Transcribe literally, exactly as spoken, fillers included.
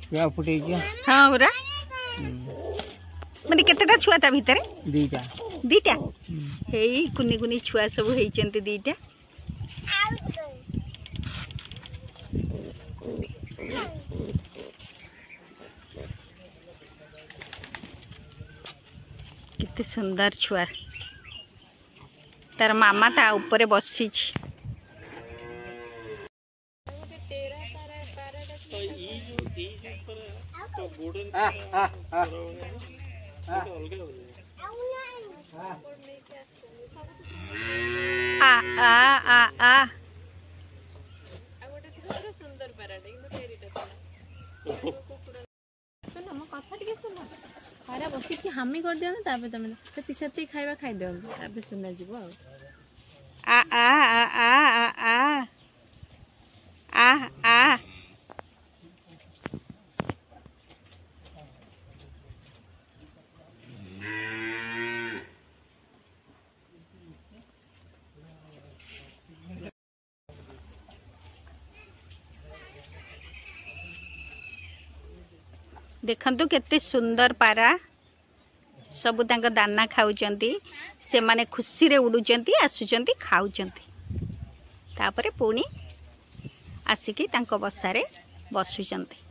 छुआ फुटे हाँ पूरा माने केतेटा छुआ ता भितरे दीटा दीटा हेई कुनी कुनी छुआ सब हेइचंती दीटा कितने सुंदर छुआ तार मामा ता ऊपर बसी आ आ आ आ पारा बस हामी कर दियो ना तुम से खाଇବା खाई दियो ताबे सुना जीव आ आ आ आ आ आ आ देखंतु केते सुंदर पारा सबु तांक दाना खाउचंती से माने खुशी रे उडुचंती आसुचंती खाउचंती तापरे पुणी आसिकी तांक बसारे बसुचंती।